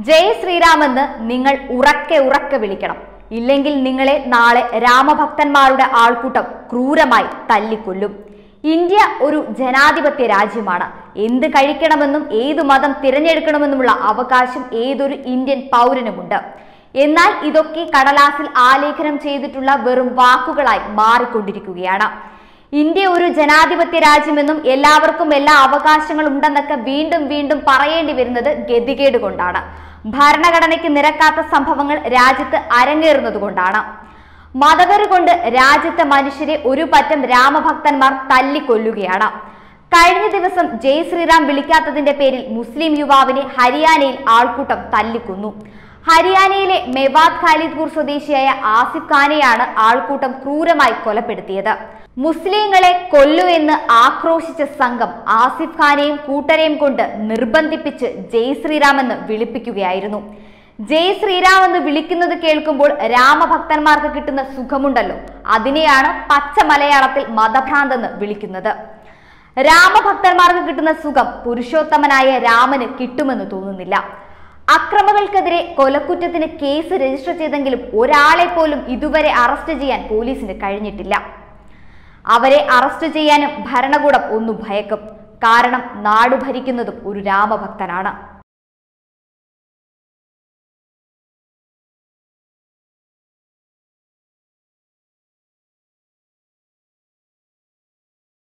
ജയ് ശ്രീരാമെന്ന് നിങ്ങൾ ഉറക്കെ ഉറക്കെ വിളിക്കണം. ഇല്ലെങ്കിൽ നിങ്ങളെ നാളെ രാമഭക്തന്മാരുടെ ആൾക്കൂട്ടം ക്രൂരമായി തല്ലിക്കൊല്ലും. ഇന്ത്യ ഒരു ജനാധിപത്യ രാജ്യമാണ്. എന്ത് കഴിക്കണമെന്നും ഏതു മതം തിരഞ്ഞെടുക്കണമെന്നുമുള്ള അവകാശം ഏതൊരു ഇന്ത്യൻ പൗരനുമുണ്ട്. എന്നാൽ ഇതൊക്കെ കടലാസിൽ ആലേഖനം ചെയ്തിട്ടുള്ള വെറും വാക്കുകളായി മാറിക്കൊണ്ടിരിക്കുകയാണ്. ഇന്ത്യ ഒരു ജനാധിപത്യ രാജ്യമെന്നും എല്ലാവർക്കും എല്ലാ അവകാശങ്ങളും ഉണ്ടെന്നൊക്കെ വീണ്ടും വീണ്ടും പറയേണ്ടി വരുന്നത് ഗതികേട് കൊണ്ടാണ്. ഭരണഘടനയ്ക്ക് നിരക്കാത്ത സംഭവങ്ങൾ രാജ്യത്ത് അരങ്ങേറുന്നത് കൊണ്ടാണ്. മതവെറി കൊണ്ട് രാജ്യത്തെ മനുഷ്യരെ ഒരു പറ്റം രാമഭക്തന്മാർ തല്ലിക്കൊല്ലുകയാണ്. കഴിഞ്ഞ ദിവസം ജയ് ശ്രീറാം വിളിക്കാത്തതിന്റെ പേരിൽ മുസ്ലിം യുവാവിനെ ഹരിയാനയിൽ ആൾക്കൂട്ടം തല്ലിക്കൊന്നു. ഹരിയാനയിലെ മെവാത് ഖാലിദ്പൂർ സ്വദേശിയായ ആസിഫ് ഖാനെയാണ് ആൾക്കൂട്ടം ക്രൂരമായി കൊലപ്പെടുത്തിയത്. മുസ്ലിങ്ങളെ കൊല്ലൂ എന്ന് ആക്രോശിച്ച സംഘം ആസിഫ് ഖാനെയും കൂട്ടരെയും കൊണ്ട് നിർബന്ധിപ്പിച്ച് ജയ് ശ്രീറാം എന്ന് വിളിപ്പിക്കുകയായിരുന്നു. ജയ് ശ്രീറാം എന്ന് വിളിക്കുന്നത് കേൾക്കുമ്പോൾ രാമഭക്തന്മാർക്ക് കിട്ടുന്ന സുഖമുണ്ടല്ലോ, അതിനെയാണ് പച്ച മലയാളത്തിൽ മതഭ്രാന്തെന്ന് വിളിക്കുന്നത്. രാമഭക്തന്മാർക്ക് കിട്ടുന്ന സുഖം പുരുഷോത്തമനായ രാമന് കിട്ടുമെന്ന് തോന്നുന്നില്ല. അക്രമികൾക്കെതിരെ കൊലക്കുറ്റത്തിന് കേസ് രജിസ്റ്റർ ചെയ്തെങ്കിലും ഒരാളെ പോലും ഇതുവരെ അറസ്റ്റ് ചെയ്യാൻ പോലീസിന് കഴിഞ്ഞിട്ടില്ല. അവരെ അറസ്റ്റ് ചെയ്യാനും ഭരണകൂടം ഒന്നു ഭയക്കും. കാരണം നാടു ഭരിക്കുന്നതും ഒരു രാമഭക്തനാണ്.